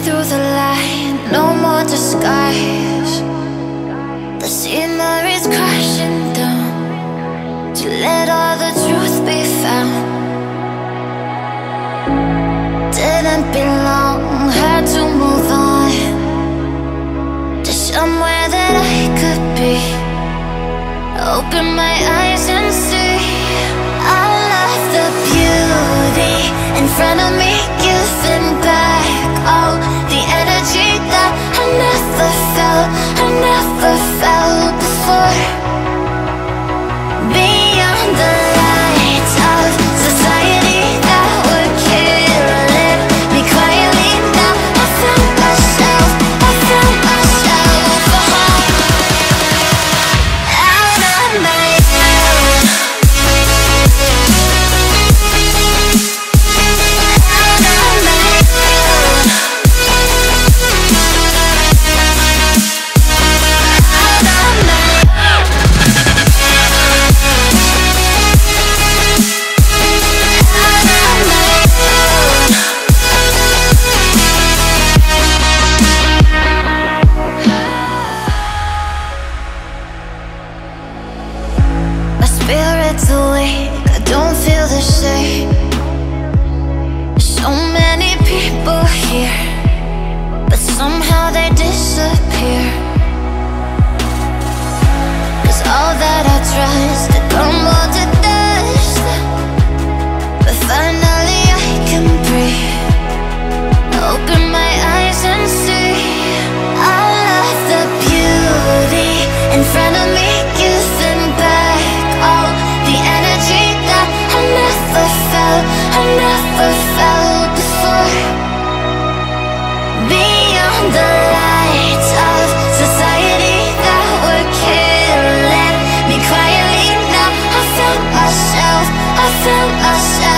through the light, no more disguise. The scenery's crashing down to let all the truth be found. Didn't belong, had to move on to somewhere that I could be. Open my eyes and see all of the beauty in front of me, giving back all the energy that I never felt before. Beyond the lights of society that were killing me quietly, now I found myself out of my spirit's awake, I don't feel the same. So many people here, but somehow they disappear. 'Cause all that I trust to crumble to dust, but finally I can breathe. Open my eyes and see all of the beauty in front of me, giving back all the energy that I never felt before. Beyond the lights of society that were killing me quietly, now I found myself